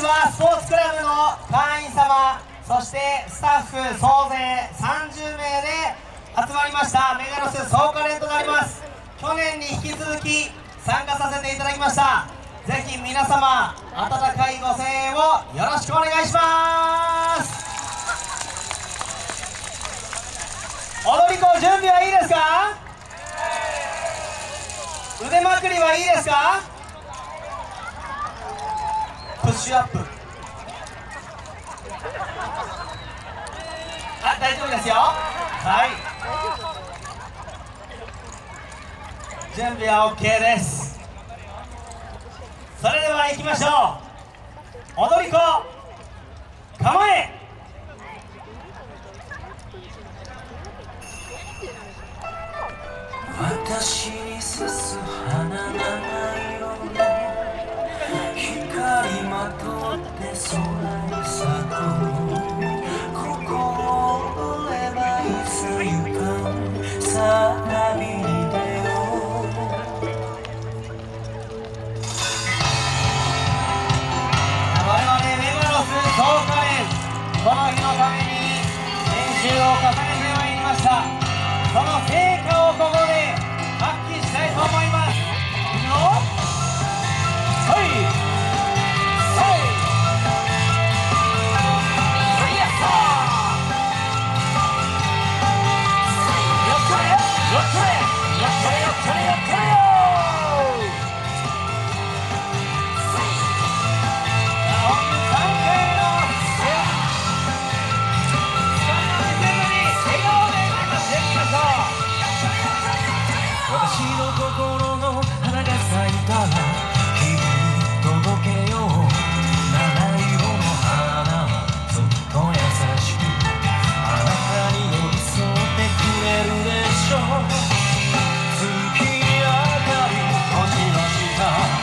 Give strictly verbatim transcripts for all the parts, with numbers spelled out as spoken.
はスポーツクラブの会員様、そしてスタッフ総勢さんじゅうめいで集まりましたメガロス総カレンとなります。去年に引き続き参加させていただきました。ぜひ皆様温かいご声援をよろしくお願いします。踊り子準備はいいですか？腕まくりはいいですか？プッシュアップ、あ、大丈夫ですよ。はい、準備は オーケー です。それでは行きましょう。踊り子構え。 私に刺す花々色の光まとって空に咲く、ここを踊ればいつゆかん、さあ旅に出よう。 我々メガロス総カレン、この日のために練習を重ねてまいりました。その成果をここで発揮したいと思います。いくよ、はいはいはい、やったー、やったれやったれやったれやったれやったれよー。本日さんかいめのでは時間を見せずに笑顔で流していきましょう。 私の心の花が咲いたら君に届けよう。七色の花はずっと優しくあなたに寄り添ってくれるでしょう。月明かり星の下、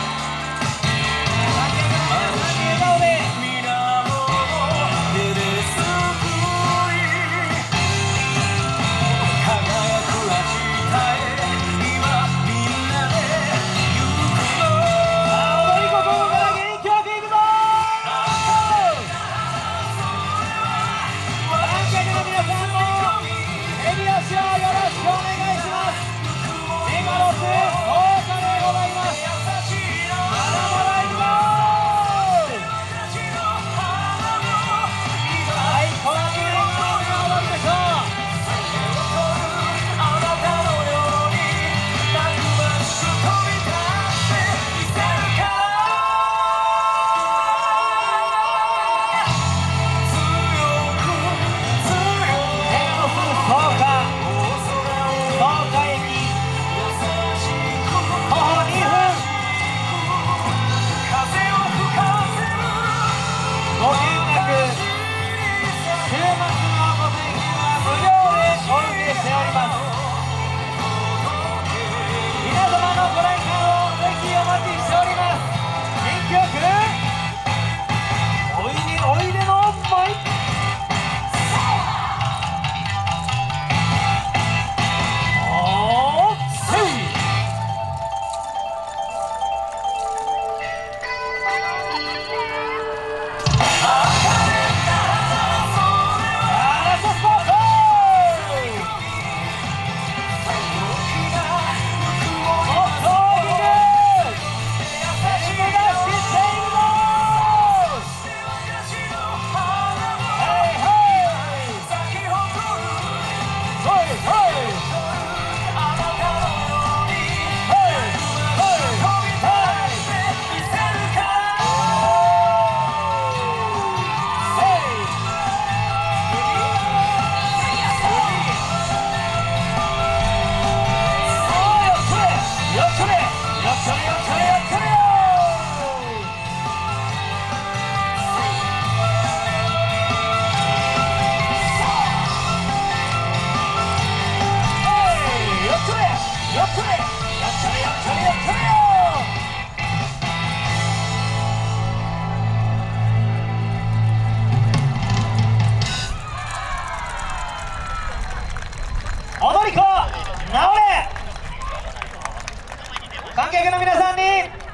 踊り子直れ。観客の皆さんに